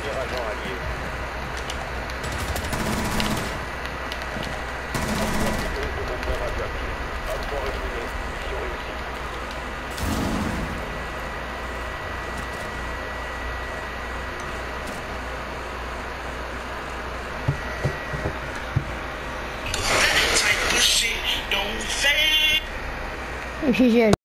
Premier agent allié. Emploi sécurité de bombe radioactive. Emploi éliminé. Mission réussie. GG.